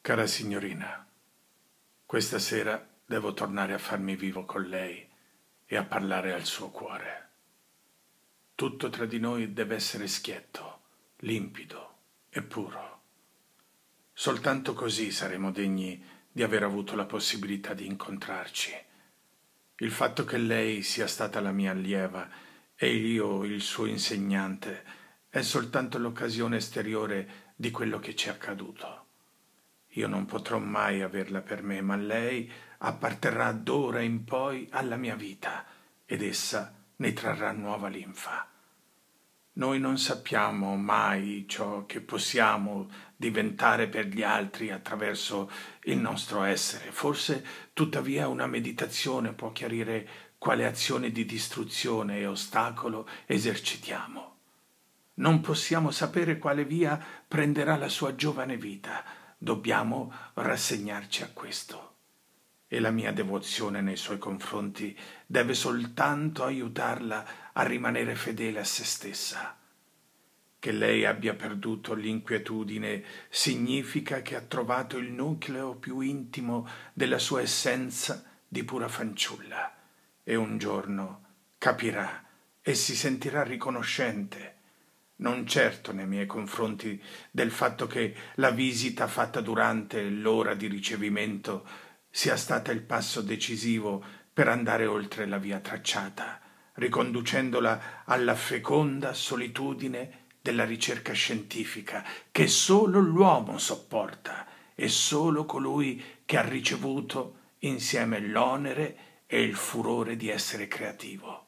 Cara signorina, questa sera devo tornare a farmi vivo con lei e a parlare al suo cuore. Tutto tra di noi deve essere schietto, limpido e puro. Soltanto così saremo degni di aver avuto la possibilità di incontrarci. Il fatto che lei sia stata la mia allieva e io il suo insegnante è soltanto l'occasione esteriore di quello che ci è accaduto. Io non potrò mai averla per me, ma lei apparterrà d'ora in poi alla mia vita ed essa ne trarrà nuova linfa. Noi non sappiamo mai ciò che possiamo diventare per gli altri attraverso il nostro essere. Forse, tuttavia, una meditazione può chiarire quale azione di distruzione e ostacolo esercitiamo. Non possiamo sapere quale via prenderà la sua giovane vita. Dobbiamo rassegnarci a questo. E la mia devozione nei suoi confronti deve soltanto aiutarla a rimanere fedele a se stessa. Che lei abbia perduto l'inquietudine significa che ha trovato il nucleo più intimo della sua essenza di pura fanciulla e un giorno capirà e si sentirà riconoscente, non certo nei miei confronti del fatto che la visita fatta durante l'ora di ricevimento sia stata il passo decisivo per andare oltre la via tracciata, riconducendola alla feconda solitudine della ricerca scientifica che solo l'uomo sopporta e solo colui che ha ricevuto insieme l'onere e il furore di essere creativo.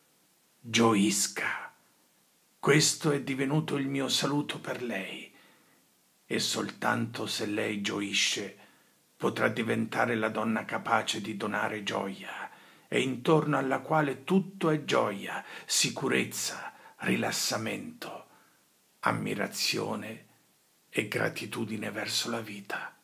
Gioisca. Questo è divenuto il mio saluto per lei e soltanto se lei gioisce potrà diventare la donna capace di donare gioia e intorno alla quale tutto è gioia, sicurezza, rilassamento, ammirazione e gratitudine verso la vita.